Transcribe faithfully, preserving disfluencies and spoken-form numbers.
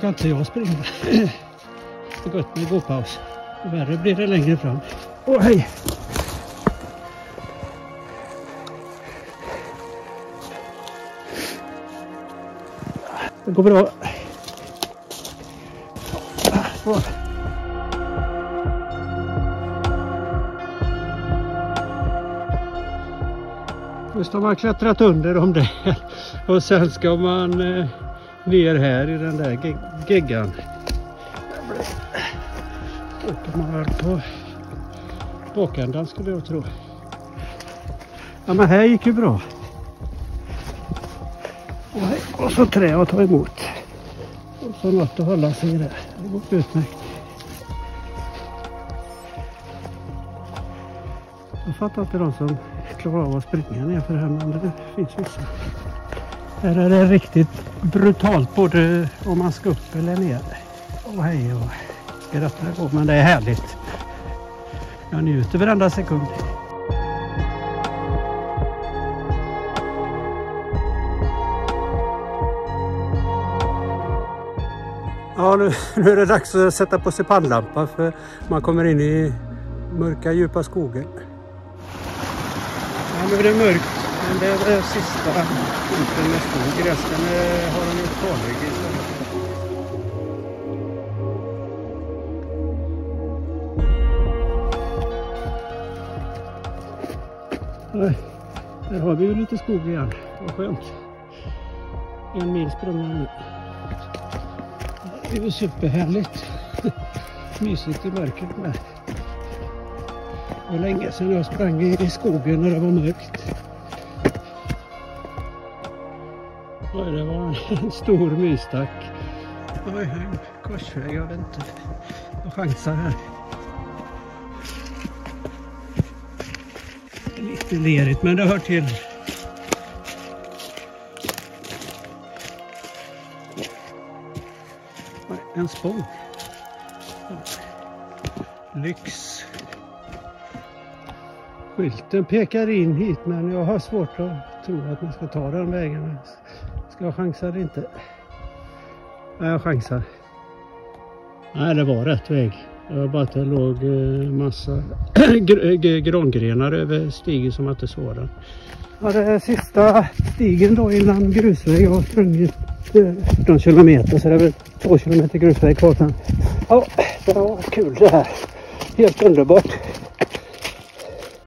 kan inte jag springa. Det är gott med gåpaus. Värre blir det längre fram. Åh, hej! Det går bra. Så. Just har man klättrat under dem där. Och sen ska man eh, ner här i den där geggan. Åker man väl på bakändan skulle jag tro. Ja, men här gick ju bra. Och, här, och så trä att ta emot. Och så något att hålla sig i det. Det går utmärkt. Jag fattar inte de som klarar av att springa ner för det här, men det finns vissa. Här är det riktigt brutalt både om man ska upp eller ner. Åh, hej, och ska detta gå, men det är härligt. Jag njuter varenda sekund. Ja, nu, nu är det dags att sätta på sig pannlampa för man kommer in i mörka djupa skogen. Ja, nu är det mörkt, men det är det sista foten med skog. Resten är, har de gjort kalhygg istället. Nej, där har vi ju lite skog igen. Vad skönt. En mil sprungna nu. Det är ju superhärligt. Mysigt i mörkret med. Och länge sedan jag sprang i skogen när det var mörkt. Oj, det var en stor mysstack. Oj, en korsväg, jag vet inte. Jag chansar här. Lite lerigt, men det hör till. En spång. Lyx. Skylten pekar in hit, men jag har svårt att tro att man ska ta den vägen. Ska jag chansa eller inte? Nej, jag chansar. Nej, det var rätt väg. Det var bara att det låg massa grangrenar över stigen som inte såg den. Ja, det är sista stigen då innan grusväg. Jag har sprungit fjorton kilometer, så det är väl två kilometer grusväg kvar sen. Ja, det var kul det här. Helt underbart.